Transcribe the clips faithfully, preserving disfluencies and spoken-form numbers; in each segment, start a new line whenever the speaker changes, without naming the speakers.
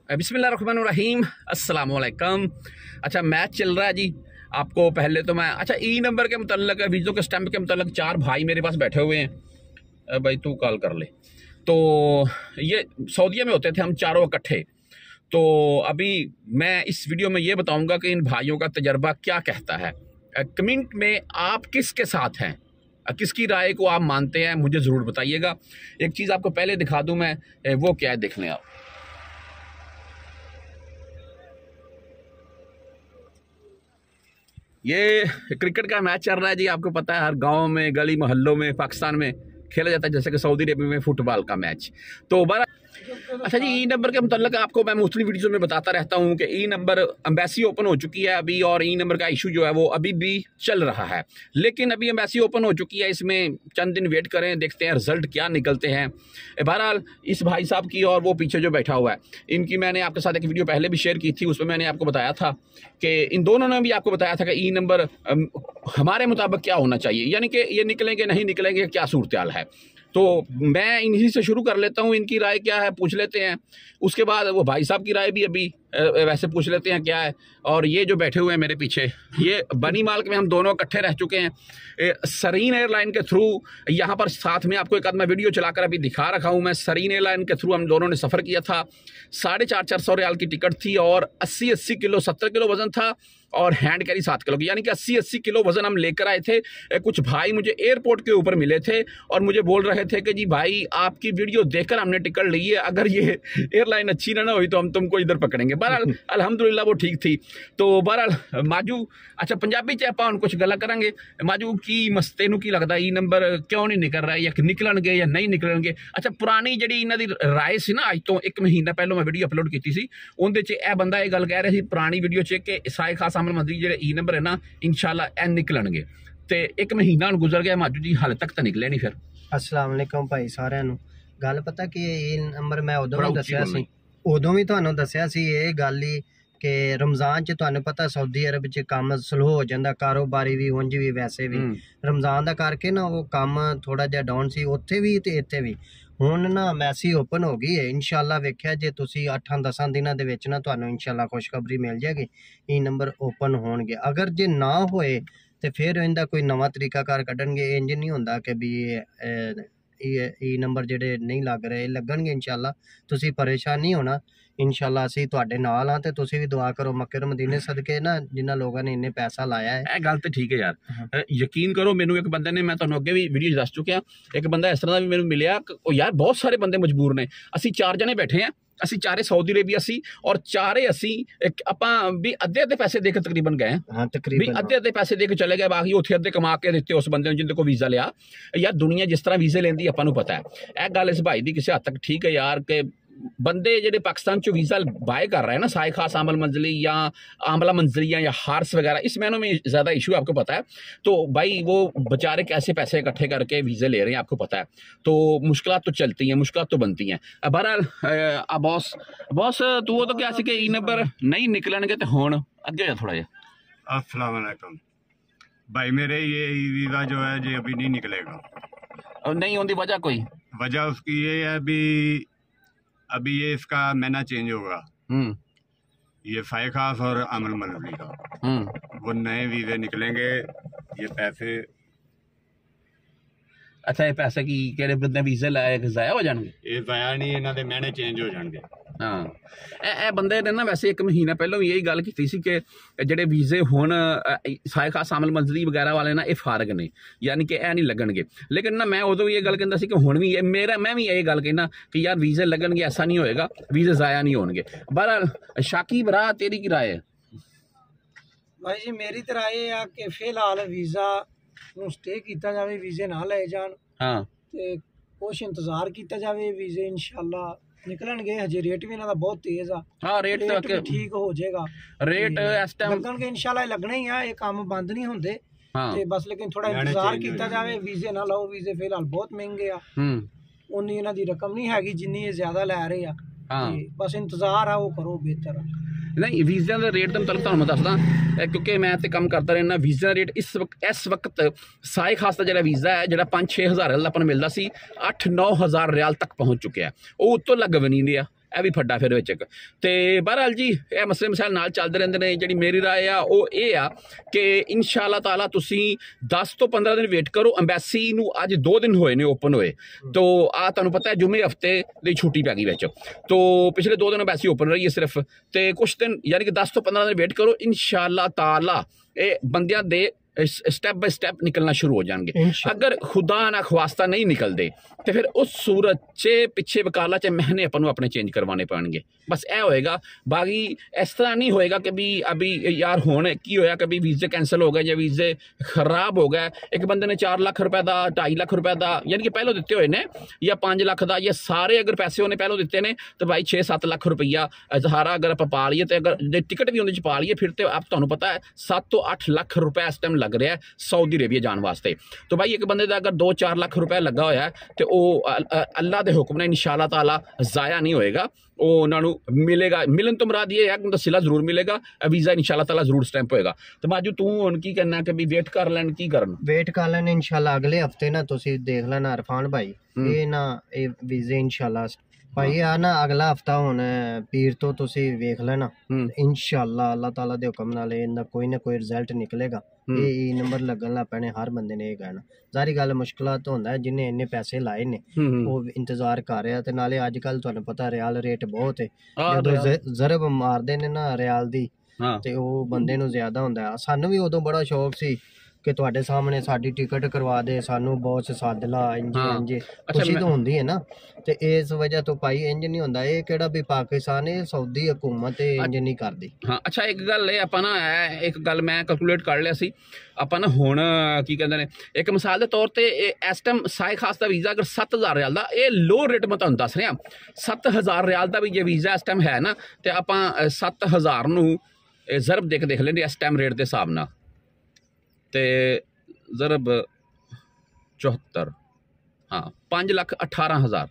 बिस्मिल्लाहिर्रहमानिर्रहीम, अस्सलाम वालेकुम। अच्छा, मैच चल रहा है जी। आपको पहले तो मैं अच्छा ई नंबर के मतलब वीज़ो के स्टैम्प के मतलब चार भाई मेरे पास बैठे हुए हैं। भाई तू कॉल कर ले। तो ये सऊदीया में होते थे हम चारों इकट्ठे। तो अभी मैं इस वीडियो में ये बताऊंगा कि इन भाइयों का तजर्बा क्या कहता है। कमेंट में आप किसके साथ हैं, किसकी राय को आप मानते हैं, मुझे ज़रूर बताइएगा। एक चीज़ आपको पहले दिखा दूं मैं, वो क्या है देख लें आप। ये क्रिकेट का मैच चल रहा है जी। आपको पता है हर गांव में, गली मोहल्लों में पाकिस्तान में खेला जाता है, जैसे कि सऊदी अरब में फुटबॉल का मैच। तो बड़ा अच्छा जी, ई नंबर के मुतल्लिक़ आपको मैं मोस्टली वीडियो में बताता रहता हूं कि ई नंबर एम्बेसी ओपन हो चुकी है अभी, और ई नंबर का इशू जो है वो अभी भी चल रहा है। लेकिन अभी एम्बेसी ओपन हो चुकी है, इसमें चंद दिन वेट करें, देखते हैं रिजल्ट क्या निकलते हैं। बहरहाल इस भाई साहब की और वो पीछे जो बैठा हुआ है, इनकी मैंने आपके साथ एक वीडियो पहले भी शेयर की थी। उसमें मैंने आपको बताया था कि इन दोनों ने भी आपको बताया था कि ई नंबर हमारे मुताबिक क्या होना चाहिए, यानी कि ये निकलेंगे नहीं निकलेंगे, क्या सूरत हाल है। तो मैं इन्हीं से शुरू कर लेता हूँ, इनकी राय क्या है पूछ लेते हैं। उसके बाद वो भाई साहब की राय भी अभी वैसे पूछ लेते हैं क्या है। और ये जो बैठे हुए हैं मेरे पीछे, ये बनी माल्क में हम दोनों इकट्ठे रह चुके हैं। सरीन एयरलाइन के थ्रू यहाँ पर साथ में आपको एक आध मैं वीडियो चलाकर अभी दिखा रखा हूँ। मैं सरीन एयरलाइन के थ्रू हम दोनों ने सफ़र किया था। साढ़े चार चार सौ रियाल की टिकट थी और अस्सी अस्सी किलो सत्तर किलो वजन था, और हैंड कैरी सात किलो की, यानी कि अस्सी अस्सी किलो वजन हम लेकर आए थे। कुछ भाई मुझे एयरपोर्ट के ऊपर मिले थे और मुझे बोल रहे थे कि जी भाई आपकी वीडियो देखकर हमने टिकट ली है, अगर ये एयरलाइन अच्छी ना ना हुई तो हम तुमको इधर पकड़ेंगे। बहरहाल अल्हम्दुलिल्लाह वो ठीक थी। तो बहरहाल माजू अच्छा पंजाबी च ਆਪਾਂ कुछ गल्ला करांगे। माजू की मस्तेनू की लगता ई नंबर क्यों नहीं निकल रहा है, या निकलणगे या नहीं निकलणगे। अच्छा, पुरानी जी इन्हों की राय से ना, अज तो एक महीना पहलों मैं वीडियो अपलोड की सी, उनके च यह बंदा ये गल कह रहा था पुरानी वीडियो च कि साए खास अमल मंजरी जो ई नंबर है ना, इंशाल्लाह ए निकलणगे। तो एक महीना गुजर गया माजू जी, हाले तक तो निकले नहीं। फिर
अस्सलाम वालेकुम भाई सारिਆਂ ਨੂੰ। गल पता कि ई नंबर मैं उदों भी दस्सिया सी, उदों भी तुहानूं दस्सिया सी ये गल ही कि रमज़ान च तुहानूं पता सऊदी अरब च काम स्लो हो जाता, कारोबारी भी उंज भी वैसे भी। रमज़ान का करके ना वो काम थोड़ा जिहा डाउन सी उत्थे भी ते इत्थे भी। हुण ना मैसी ओपन हो गई है, इंशाल्लाह वेख्या जे तुसी अठां दसां दिनां दे विच ना तुहानूं इंशाल्लाह खुशखबरी मिल जाएगी, ई नंबर ओपन होणगे। अगर जे ना होए तो फिर इनका कोई नवा तरीकाकार कड्ढणगे। इंज नहीं हुंदा कि भी ई नंबर जेडे नहीं लग रहे लगणगे। इंशाल्लाह तुसी परेशान नहीं होना, इंशाल्लाह असीं तुहाडे नाल हां ते तुसी भी दुआ करो मक्के और मदीने सदके ना, जिन्हां लोगों ने इन्ने पैसा लाया है।
ਇਹ ਗੱਲ ਤੇ ਠੀਕ ਹੈ यार, यकीन करो ਮੈਨੂੰ एक बंदे ने, मैं ਤੁਹਾਨੂੰ ਅੱਗੇ ਵੀ ਵੀਡੀਓ ਦੱਸ ਚੁੱਕਿਆ, ਇੱਕ ਬੰਦਾ ਇਸ ਤਰ੍ਹਾਂ ਦਾ ਵੀ ਮੈਨੂੰ ਮਿਲਿਆ। ਉਹ ਯਾਰ ਬਹੁਤ ਸਾਰੇ ਬੰਦੇ ਮਜਬੂਰ ਨੇ। ਅਸੀਂ ਚਾਰ ਜਣੇ ਬੈਠੇ ਆ, ਅਸੀਂ ਚਾਰੇ ਸਾਊਦੀ ਅਰੇਬੀਆ ਸੀ, ਔਰ ਚਾਰੇ ਅਸੀਂ ਆਪਾਂ ਵੀ ਅੱਧੇ ਅੱਧੇ ਪੈਸੇ ਦੇ ਕੇ ਤਕਰੀਬਨ ਗਏ
ਹਾਂ, ਤਕਰੀਬਨ
ਵੀ ਅੱਧੇ ਅੱਧੇ ਪੈਸੇ ਦੇ ਕੇ ਚਲੇ ਗਏ। ਬਾਕੀ ਉੱਥੇ ਅੱਧੇ ਕਮਾ ਕੇ ਦਿੱਤੇ ਉਸ ਬੰਦੇ ਨੂੰ ਜਿਹਦੇ ਕੋਲ ਵੀਜ਼ਾ ਲਿਆ। ਯਾਰ ਦੁਨੀਆ ਜਿਸ ਤਰ੍ਹਾਂ ਵੀਜ਼ੇ ਲੈਂਦੀ ਆਪਾਂ ਨੂੰ ਪਤਾ ਹੈ। ਇਹ ਗੱਲ ਇਸ ਭਾਈ ਦੀ ਕਿਸੇ ਹੱਦ ਤੱਕ ਠੀਕ ਹੈ ਯਾਰ, ਕਿ बंदे जेडे पाकिस्तान चो वीज़ा बाय कर रहे हैं ना, साए खास आमल मंजली या आमला मंजलियाँ या हार्स वगैरह, इस महीनों में ज़्यादा इशू आपको पता है। तो भाई वो बेचारे कैसे पैसे इकट्ठे करके वीज़े ले रहे हैं आपको पता है। तो मुश्किलात तो चलती हैं, मुश्किलात तो बनती हैं। बहरहाल बॉस बॉस तू वो तो क्या सी कि ई नंबर नहीं निकलणगे तो हुण अगे जा थोड़ा जिहा।
अस्सलाम वालेकुम भाई, मेरे ये वीज़ा जो है जी अभी नहीं निकलेगा।
और नहीं होती वजह कोई?
वजह उसकी ये है अभी अभी ये इसका महीना चेंज होगा। ये फाइ खास और अमल मलवी का वो नए वीज़े निकलेंगे। ये पैसे
अच्छा, ये पैसे की केड़े बंदे वीज़े लाए ज़ाया हो जाएंगे?
ये ज़ाया नहीं, इन्हां दे महीने चेंज हो जाएंगे।
हाँ, ए बंदे ने ना वैसे एक महीना पहलों भी यही गल की थी कि जेडे वीज़े हुण साए खास आमल मंजरी वगैरह वाले ना ये फारग ने, यानी कि ए नहीं लगणगे। लेकिन ना मैं उदों ये गल कहंदा सी कि हुण भी मेरा मैं भी यही गल कहना कि यार वीज़े लगणगे, ऐसा नहीं होएगा, वीज़े ज़ाया नहीं होणगे। बहरहाल शाकी भरा तेरी की राय है?
भाई जी मेरी तो राय है कि फिलहाल वीज़ा ਨੂੰ स्टे किया जाए, वीज़े ना ले जान।
हाँ,
ते कुछ इंतजार किया जाए, वीज़े इंशाल्लाह निकलणगे। हजे रेट भी इन्हां दा बहुत तेज आ।
हाँ, रेट
रेट भी ठीक हो जाएगा।
रेट इस टाइम
लगणगे इंशाल्लाह, लगने ही आ, ये काम बंद नहीं होंदे।
हाँ,
ते बस लेकिन थोड़ा इंतजार किया जाए, वीज़े ना लाओ, वीज़े फिलहाल बहुत महंगे आ। उन्नी इन्हां दी रकम नहीं हैगी जिन्नी ये ज़्यादा लै रहे आ।
हाँ,
बस इंतजार आ वो करो बेहतर आ।
नहीं वीज़ा का रेट तो मतलब तुहानूं मैं दसदा, क्योंकि मैं तो काम करता रहना। वीज़ा रेट इस वक्त इस वक्त साए खास का जो वीज़ा है जो पाँच छे हज़ार का अपन मिलता सी, अठ नौ हज़ार रियाल तक पहुँच चुके हैं। वो उत्तों लग भी नहीं रहा। ਇਹ ਵੀ ਫੱਡਾ ਫਿਰ ਵਿੱਚ ਇੱਕ। ਤੇ ਬਹਰਹਾਲ ਜੀ ਇਹ ਮਸਲੇ ਮਸਾਇਲ ਨਾਲ ਚੱਲਦੇ ਰਹਿੰਦੇ ਨੇ। ਜਿਹੜੀ ਮੇਰੀ ਰਾਏ ਆ ਉਹ ਇਹ ਆ ਕਿ ਇਨਸ਼ਾ ਅੱਲਾਹ ਤਾਲਾ ਤੁਸੀਂ ਦਸ ਤੋਂ ਪੰਦਰਾਂ ਦਿਨ ਵੇਟ ਕਰੋ। ਅੰਬੈਸੀ ਨੂੰ ਅੱਜ ਦੋ ਦਿਨ ਹੋਏ ਨੇ ਓਪਨ ਹੋਏ, ਤੋ ਆ ਤੁਹਾਨੂੰ ਪਤਾ ਹੈ ਜੁਮੇ ਹਫਤੇ ਦੀ ਛੁੱਟੀ ਪੈ ਗਈ ਵਿੱਚ, ਤੋ ਪਿਛਲੇ ਦੋ ਦਿਨ ਅੰਬੈਸੀ ਓਪਨ ਰਹੀ ਹੈ ਸਿਰਫ, ਤੇ ਕੁਛ ਦਿਨ ਯਾਨੀ ਕਿ ਦਸ ਤੋਂ ਪੰਦਰਾਂ ਦਿਨ ਵੇਟ ਕਰੋ। ਇਨਸ਼ਾ ਅੱਲਾਹ ਤਾਲਾ ਇਹ ਬੰਦਿਆਂ ਦੇ स्टेप बाय स्टेप निकलना शुरू हो जाएंगे। अगर खुदा ना खवास्ता नहीं निकलते तो फिर उस सूरत च पिछे वकाला च महीने अपन अपने चेंज करवाने पैणगे। बस ए होएगा, बाकी इस तरह नहीं होएगा कि भी अभी यार होने की होया कभी वीजे कैंसल हो गए या वीजे खराब हो गए। एक बंदे ने चार लाख रुपए का ढाई लाख रुपए का यानी कि पहलों दिते हुए ने या पाँच लाख का या सारे अगर पैसे उन्हें पहलों दिते ने तो भाई छे सत्त लाख रुपया सहारा अगर आप पा लीए तो अगर टिकट भी उन्हें पा लीए फिर तो आप तुहानू पता है सत्त तो अठ लाख रुपया इस टाइम लग रहा है सऊदी अरेबिया जाने वास्ते। तो भाई एक बंदे का अगर दो चार लाख रुपया लगा होया है तो वह अल्लाह के हुक्म ने इंशाअल्लाह ताला ज़ाया नहीं होएगा, वो उन्होंने मिलेगा। मिलन तो मुराद ये है कि सिला जरूर मिलेगा, वीज़ा इंशाअल्लाह ताला जरूर स्टैंप होएगा। तो बाजू तू हुण की करना कि भी वेट कर लैन की करन
वेट कर लैन इंशाअल्लाह अगले हफ्ते ना तुसी देख लेना इरफान भाई ये ना ये वीज़े इंशाअल्लाह भाई आ ना अगला हफ्ता हुण पीर तो तुसी वेख लेना इंशाअल्लाह अल्लाह ताला दे हुक्म नाल इन्दा कोई ना कोई रिजल्ट निकलेगा। ये ई नंबर लगन लग पैने हर बंदे ने ये कहना जारी गल मुश्किलात होंदा है जिन्हें इन्ने पैसे लाए ने वो इंतजार कर रहा ते नाले अजकल तुहानू पता रियाल रेट बहुत है जदों जरब मारदे ने ना रियाल दी ते वो बंदे नू ज्यादा हुंदा है। सानू भी उदों बड़ा शौक सी कि तुहाडे सामने साडी टिकट करवा दे सानू बहुत सद ला इंज इंज खुशी तो होंदी है ना ते इस वजह तो भाई इंज नहीं होंदा ये केड़ा भी पाकिस्तान है सऊदी हुकूमत इंज नहीं करदी।
हाँ अच्छा एक गल है आपां ना एक गल मैं कैलकुलेट कर लिया सी आपां ना हुण की कहंदे ने एक मिसाल के तौर ते इस टाइम साए खास का वीज़ा अगर सत्त हज़ार रियाल का ये लो रेट मैं तुहानू दस रहा सत्त हज़ार रियाल का भी जे वीज़ा इस टाइम है ना तो आपां सत्त हज़ार नू जरब देख देख लेंगे इस टाइम रेट के हिसाब नाल ते जरब चौहत्तर हाँ पाँच लख अठारह हज़ार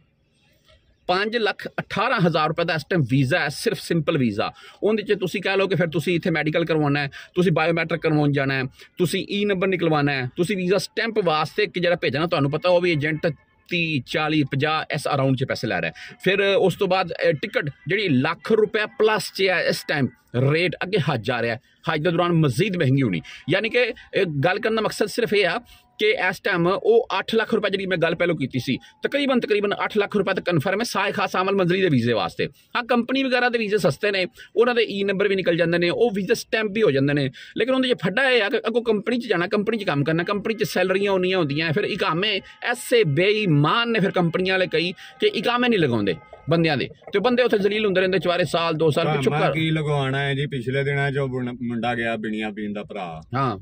पाँच लख अठारह हज़ार रुपए का इस टाइम वीज़ा है सिर्फ सिंपल वीज़ा। उन्हें तुसी कह लो कि फिर तुसी इत्थे मैडिकल करवाना है, तुसी बायोमैट्रिक करवाउण जाना है, तुसी ई नंबर निकलवाना है, तुसी वीज़ा स्टैंप वास्ते कि जिहड़ा भेजना तुहानू पता वो भी एजेंट तीह चाली पचास इस अराउंड च पैसे लै रहा है। फिर उस तो बाद टिकट जी लख रुपया प्लस च है इस टाइम रेट अगे हज जा रहा है, हज के दौरान मजीद महंगी होनी। यानी कि गल करने का मकसद सिर्फ ये आ कि इस टाइम वो अठ लाख रुपए जी मैं गल पहलों की सी तकरीबन तकरीबन अठ लाख रुपए तक कन्फर्म है साए खास आमल मंजरी के वीज़े वास्ते। हाँ कंपनी वगैरह के वीज़े सस्ते ने उन्होंने ई नंबर भी निकल जाते हैं वो वीज़े स्टैंप भी हो जाते हैं लेकिन उन्हें फड्डा है कि अगों कंपनी च जाना कंपनी च काम करना कंपनी च सैलरियां उन्नियां होंदियां फिर इकामे ऐसे बेईमान ने फिर कंपनियां वाले कई कि इकामे नहीं लगाते बंदियां दे तो बंदे उत्थे जलील हुंदे रहिंदे चवारे साल दो साल पिछों कर
की लगवाना है जी। पिछले दिनां जो मुंडा गया बिनिया पीन दा भरा
हाँ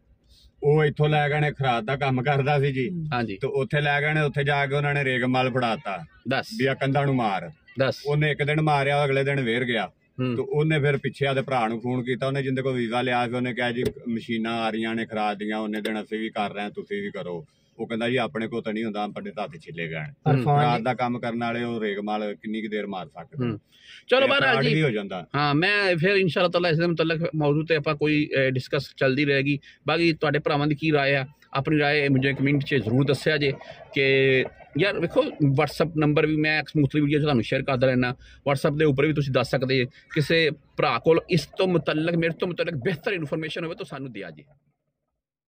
ਉਹ ਇੱਥੋਂ ਲੈ ਗਏ ਨੇ ਖਰਾਦ ਦਾ ਕੰਮ ਕਰਦਾ ਸੀ ਜੀ
ਹਾਂਜੀ
ਤੇ ਉੱਥੇ ਲੈ ਗਏ ਨੇ ਉੱਥੇ ਜਾ ਕੇ ਉਹਨਾਂ ਨੇ ਰੇਗਮਾਲ ਫੜਾਤਾ
ਦੱਸ
ਵੀ ਆ ਕੰਧਾਂ ਨੂੰ ਮਾਰ
ਦੱਸ
ਉਹਨੇ ਇੱਕ ਦਿਨ ਮਾਰਿਆ ਅਗਲੇ ਦਿਨ ਵੇਰ ਗਿਆ ਤੇ ਉਹਨੇ ਫਿਰ ਪਿੱਛੇ ਆਦੇ ਭਰਾ ਨੂੰ ਫੋਨ ਕੀਤਾ ਉਹਨੇ ਜਿੰਦੇ ਕੋਲ ਵੀਜ਼ਾ ਲਿਆ ਸੀ ਉਹਨੇ ਕਿਹਾ ਜੀ ਮਸ਼ੀਨਾਂ ਆ ਰਹੀਆਂ ਨੇ ਖਰਾਦ ਦੀਆਂ ਉਹਨੇ ਦਿਨ ਅਸੀਂ ਵੀ ਕਰ ਰਹੇ ਹਾਂ ਤੁਸੀਂ ਵੀ ਕਰੋ। ਉਹ ਕਹਿੰਦਾ ਜੀ ਆਪਣੇ ਕੋਲ ਤਾਂ ਨਹੀਂ ਹੁੰਦਾ ਆਪਣੇ ਤਾਂ ਹੱਥ ਛਿੱਲੇ ਗਏ ਖਰਾਦ ਦਾ ਕੰਮ ਕਰਨ ਵਾਲੇ ਉਹ ਰੇਗਮਾਲ ਕਿੰਨੀ ਕੁ ਦੇਰ ਮਾਰ ਸਕਦੇ।
चलो बहरहाल जी
हो जाता
हाँ मैं फिर इंशाअल्लाह ताला इस मुतल्लक मौजूद ते आपां कोई डिस्कस चलती रहेगी। बाकी तुहाडे भरावां दी की राय है अपनी राय मुझे कमेंट च जरूर दस्सिया जे कि यार देखो व्हाट्सअप नंबर भी मैं मुख्तलिफ वीडियो तुहानू शेयर करदा रहना व्हाट्सअप के उपर भी तुसीं दस सकदे किसी भरा कोल इस तो मुतल्लक मेरे तो मुतल्लक बेहतर इन्फॉर्मेशन होवे तो सानू दिया जे।